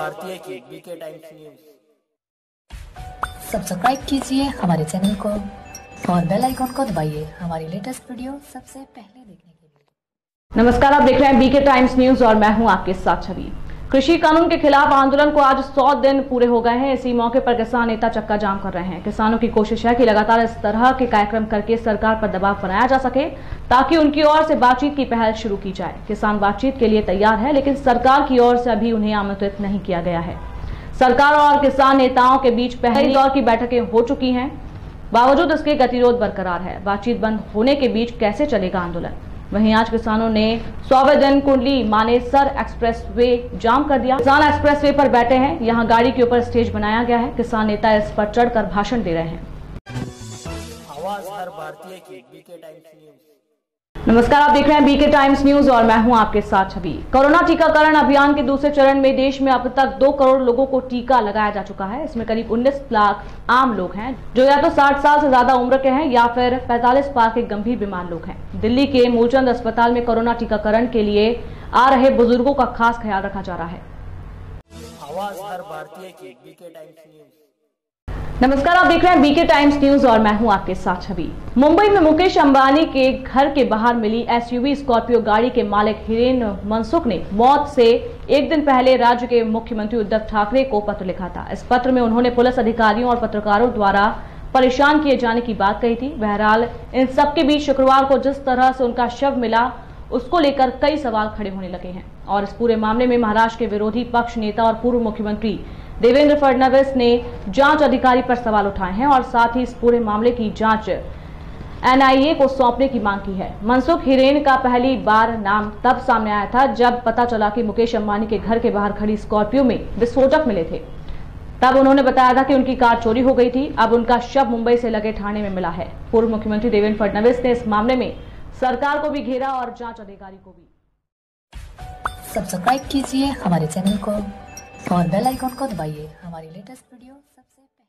भारतीय की BK times news. Subscribe कीजिए हमारे चैनल को और बेल आइकन को दबाइए हमारी लेटेस्ट वीडियो सबसे पहले देखने के लिए। नमस्कार, आप देख रहे हैं बीके टाइम्स न्यूज और मैं हूं आपके साथ छवि। कृषि कानून के खिलाफ आंदोलन को आज 100 दिन पूरे हो गए हैं। इसी मौके पर किसान नेता चक्का जाम कर रहे हैं। किसानों की कोशिश है कि लगातार इस तरह के कार्यक्रम करके सरकार पर दबाव बनाया जा सके ताकि उनकी ओर से बातचीत की पहल शुरू की जाए। किसान बातचीत के लिए तैयार है, लेकिन सरकार की ओर से अभी उन्हें आमंत्रित नहीं किया गया है। सरकार और किसान नेताओं के बीच पहले दौर की बैठकें हो चुकी हैं, बावजूद इसके गतिरोध बरकरार है। बातचीत बंद होने के बीच कैसे चलेगा आंदोलन? वहीं आज किसानों ने 100वें दिन कुंडली मानेसर एक्सप्रेस वे जाम कर दिया। किसान एक्सप्रेस वे पर बैठे हैं, यहां गाड़ी के ऊपर स्टेज बनाया गया है। किसान नेता इस पर चढ़कर भाषण दे रहे हैं। आवाज हर भारतीय की बीके टाइम्स न्यूज। नमस्कार, आप देख रहे हैं बीके टाइम्स न्यूज और मैं हूं आपके साथ छवि। कोरोना टीकाकरण अभियान के दूसरे चरण में देश में अब तक 2 करोड़ लोगों को टीका लगाया जा चुका है। इसमें करीब 19 लाख आम लोग हैं जो या तो 60 साल से ज्यादा उम्र के हैं या फिर 45 पार के गंभीर बीमार लोग हैं। दिल्ली के मूलचंद अस्पताल में कोरोना टीकाकरण के लिए आ रहे बुजुर्गों का खास ख्याल रखा जा रहा है। आवाज हर भारतीय की बीके टाइम्स न्यूज। नमस्कार, आप देख रहे हैं बीके टाइम्स न्यूज और मैं हूं आपके साथ छवि। मुंबई में मुकेश अंबानी के घर के बाहर मिली एसयूवी स्कॉर्पियो गाड़ी के मालिक हिरेन मनसुख ने मौत से एक दिन पहले राज्य के मुख्यमंत्री उद्धव ठाकरे को पत्र लिखा था। इस पत्र में उन्होंने पुलिस अधिकारियों और पत्रकारों द्वारा परेशान किए जाने की बात कही थी। बहरहाल इन सबके बीच शुक्रवार को जिस तरह से उनका शव मिला उसको लेकर कई सवाल खड़े होने लगे हैं और इस पूरे मामले में महाराष्ट्र के विरोधी पक्ष नेता और पूर्व मुख्यमंत्री देवेंद्र फडणवीस ने जांच अधिकारी पर सवाल उठाए हैं और साथ ही इस पूरे मामले की जांच एनआईए को सौंपने की मांग की है। मनसुख हिरेन का पहली बार नाम तब सामने आया था जब पता चला कि मुकेश अंबानी के घर के बाहर खड़ी स्कॉर्पियो में विस्फोटक मिले थे। तब उन्होंने बताया था कि उनकी कार चोरी हो गई थी। अब उनका शव मुंबई से लगे थाने में मिला है। पूर्व मुख्यमंत्री देवेंद्र फडणवीस ने इस मामले में सरकार को भी घेरा और जांच अधिकारी को भी। सब्सक्राइब कीजिए हमारे चैनल को और बेल आइकन को दबाइए हमारी लेटेस्ट वीडियो सबसे